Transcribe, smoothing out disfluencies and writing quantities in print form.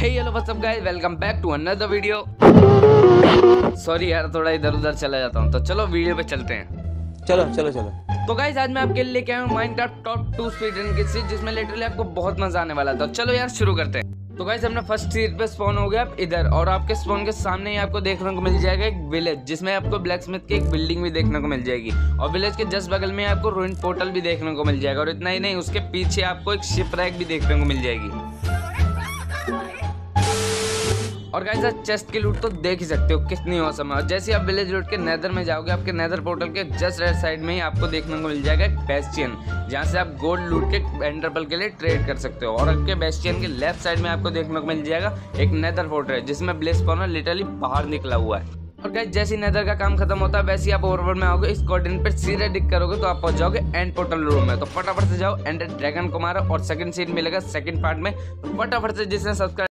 Hey hello what's up guys, welcome back to another video. Sorry यार, थोड़ा इधर उधर चला जाता हूँ। तो चलो वीडियो पे चलते हैं। चलो चलो चलो। तो गाइस आज मैं आपके लिए लेके आया हूँ माइनक्राफ्ट टॉप 2 स्पीड रन की सीरीज, जिसमें लिटरली आपको बहुत मजा आने वाला था। तो चलो यार शुरू करते हैं। तो गाइस हमने फर्स्ट सीट पे स्पॉन हो गया आप इधर, और आपके स्पॉन के सामने ही आपको देखने को मिल जाएगा एक विलेज, जिसमें आपको ब्लैकस्मिथ की एक बिल्डिंग भी देखने को मिल जाएगी, और विलेज के जस्ट बगल में आपको रूइन पोर्टल भी देखने को मिल जाएगा। और इतना ही नहीं, उसके पीछे आपको एक शिप रैक भी देखने को मिल जाएगी। और गाइस आज चेस्ट की लूट तो देख ही सकते हो कितनी औसम है। और जैसे आप विलेज लूट के नेदर में जाओगे, आपके नेदर पोर्टल के जस्ट राइट साइड में ही आपको देखने को मिल जाएगा एक बेस्टियन, जहां से आप गोल्ड लूट के एंडरपल के लिए ट्रेड कर सकते हो। और आपके बेस्टियन के लेफ्ट साइड में आपको देखने को मिल जाएगा एक नेदर फोर्ट्रेस, जिसमें ब्लेस स्पॉनर लिटरली बाहर निकला हुआ है। और गाइस जैसे नेदर का काम खत्म होता है, वैसे ही आप ओवरवर्ल्ड में आओगे, इस कोऑर्डिनेट पे सीधे डिक करोगे तो आप पहुंच जाओगे एंड पोर्टल रूम में। तो फटाफट से जाओ, एंड ड्रैगन को मारो, और सेकंड सीन मिलेगा सेकंड पार्ट में। तो फटाफट से जिसने सब्सक्राइब